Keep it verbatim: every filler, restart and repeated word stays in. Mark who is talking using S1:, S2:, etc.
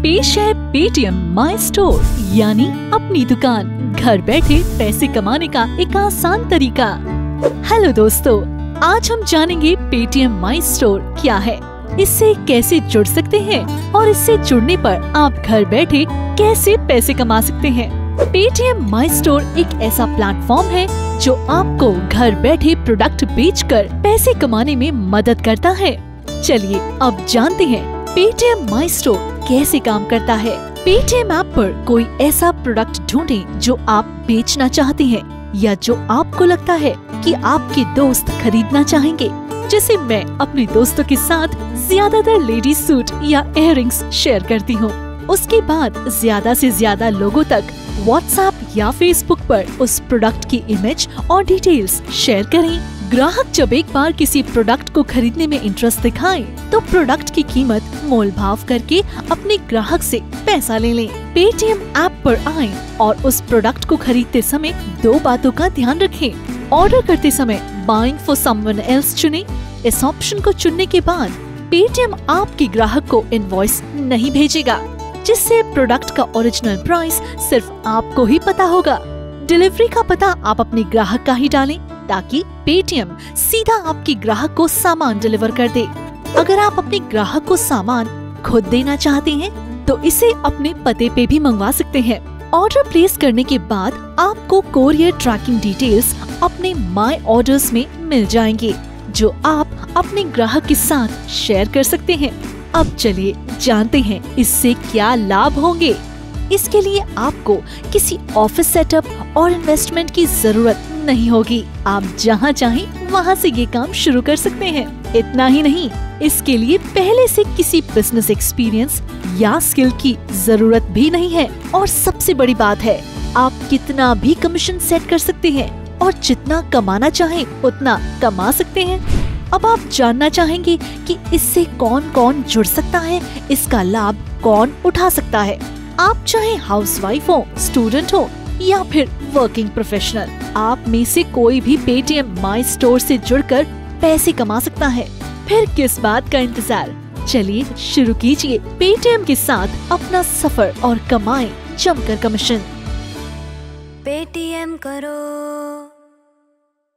S1: पेश है पेटीएम माई स्टोर, यानी अपनी दुकान। घर बैठे पैसे कमाने का एक आसान तरीका। हेलो दोस्तों, आज हम जानेंगे पेटीएम माई स्टोर क्या है, इससे कैसे जुड़ सकते हैं और इससे जुड़ने पर आप घर बैठे कैसे पैसे कमा सकते हैं। पेटीएम माई स्टोर एक ऐसा प्लेटफॉर्म है जो आपको घर बैठे प्रोडक्ट बेचकर पैसे कमाने में मदद करता है। चलिए अब जानते हैं पेटीएम माई स्टोर कैसे काम करता है। पेटीएम ऐप पर कोई ऐसा प्रोडक्ट ढूंढें जो आप बेचना चाहते हैं या जो आपको लगता है कि आपके दोस्त खरीदना चाहेंगे। जैसे मैं अपने दोस्तों के साथ ज्यादातर लेडीज सूट या इयररिंग्स शेयर करती हूँ। उसके बाद ज्यादा से ज्यादा लोगों तक व्हाट्सएप या फेसबुक पर उस प्रोडक्ट की इमेज और डिटेल्स शेयर करें। ग्राहक जब एक बार किसी प्रोडक्ट को खरीदने में इंटरेस्ट दिखाए तो प्रोडक्ट की कीमत मोल भाव करके अपने ग्राहक से पैसा ले लें। पेटीएम ऐप पर आएं और उस प्रोडक्ट को खरीदते समय दो बातों का ध्यान रखें। ऑर्डर करते समय बाइंग फॉर समवन एल्स चुनें। इस ऑप्शन को चुनने के बाद पेटीएम आपके ग्राहक को इनवॉइस नहीं भेजेगा, जिससे प्रोडक्ट का ओरिजिनल प्राइस सिर्फ आपको ही पता होगा। डिलीवरी का पता आप अपने ग्राहक का ही डालें ताकि पेटीएम सीधा आपके ग्राहक को सामान डिलीवर कर दे। अगर आप अपने ग्राहक को सामान खुद देना चाहते हैं तो इसे अपने पते पे भी मंगवा सकते हैं। ऑर्डर प्लेस करने के बाद आपको कोरियर ट्रैकिंग डिटेल्स अपने माई ऑर्डर्स में मिल जाएंगे, जो आप अपने ग्राहक के साथ शेयर कर सकते हैं। अब चलिए जानते हैं इससे क्या लाभ होंगे। इसके लिए आपको किसी ऑफिस सेटअप और इन्वेस्टमेंट की जरूरत नहीं होगी। आप जहां चाहें वहां से ये काम शुरू कर सकते हैं। इतना ही नहीं, इसके लिए पहले से किसी बिजनेस एक्सपीरियंस या स्किल की जरूरत भी नहीं है। और सबसे बड़ी बात है, आप कितना भी कमीशन सेट कर सकते हैं और जितना कमाना चाहें उतना कमा सकते हैं। अब आप जानना चाहेंगे कि इससे कौन कौन जुड़ सकता है, इसका लाभ कौन उठा सकता है। आप चाहे हाउसवाइफ हो, स्टूडेंट हो या फिर वर्किंग प्रोफेशनल, आप में से कोई भी पेटीएम माई स्टोर से जुड़कर पैसे कमा सकता है। फिर किस बात का इंतजार, चलिए शुरू कीजिए पेटीएम के साथ अपना सफर और कमाएं जमकर कमीशन।
S2: पेटीएम करो।